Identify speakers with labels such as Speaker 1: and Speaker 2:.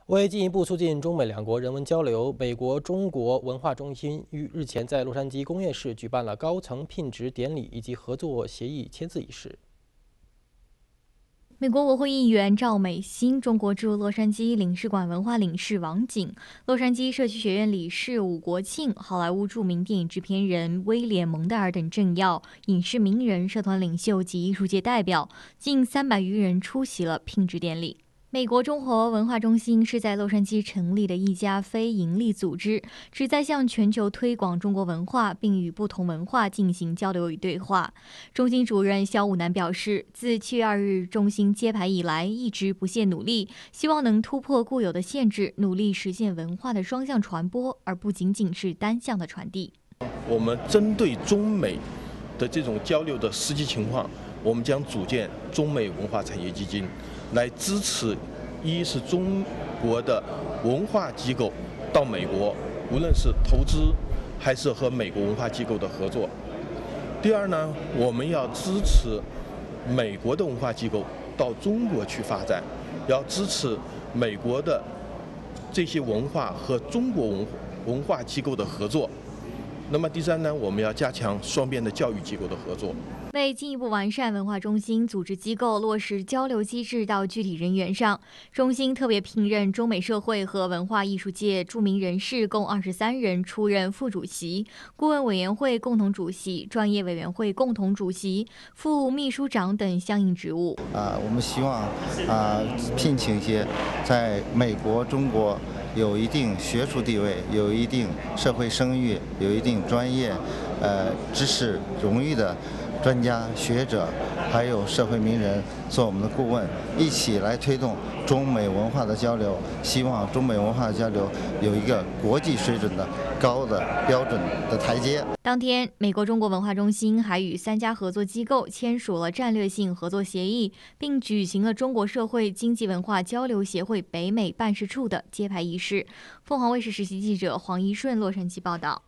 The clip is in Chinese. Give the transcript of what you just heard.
Speaker 1: 为进一步促进中美两国人文交流，美国中国文化中心于日前在洛杉矶工业市举办了高层聘职典礼以及合作协议签字仪式。
Speaker 2: 美国国会议员赵美心、中国驻洛杉矶领事馆文化领事王景、洛杉矶社区学院理事武国庆、好莱坞著名电影制片人威廉·蒙代尔等政要、影视名人、社团领袖及艺术界代表，近300余人出席了聘职典礼。美国中国文化中心是在洛杉矶成立的一家非营利组织，旨在向全球推广中国文化，并与不同文化进行交流与对话。中心主任肖武南表示，自7月2日中心揭牌以来，一直不懈努力，希望能突破固有的限制，努力实现文化的双向传播，而不仅仅是单向的传递。
Speaker 3: 我们针对中美的这种交流的实际情况，我们将组建中美文化产业基金，来支持一是中国的文化机构到美国，无论是投资还是和美国文化机构的合作。第二呢，我们要支持美国的文化机构到中国去发展，要支持美国的这些文化和中国文化机构的合作。那么第三呢，我们要加强双边的教育机构的合作。
Speaker 2: 为进一步完善文化中心组织机构落实交流机制到具体人员上，中心特别聘任中美社会和文化艺术界著名人士共23人出任副主席、顾问委员会共同主席、专业委员会共同主席、副秘书长等相应职务。
Speaker 4: 我们希望聘请一些在美国、中国有一定学术地位、有一定社会声誉、有一定专业知识荣誉的专家学者，还有社会名人做我们的顾问，一起来推动中美文化的交流，希望中美文化的交流有一个国际水准的高的标准的台阶。
Speaker 2: 当天，美国中国文化中心还与3家合作机构签署了战略性合作协议，并举行了中国社会经济文化交流协会北美办事处的揭牌仪式。凤凰卫视实习记者黄怡顺洛杉矶报道。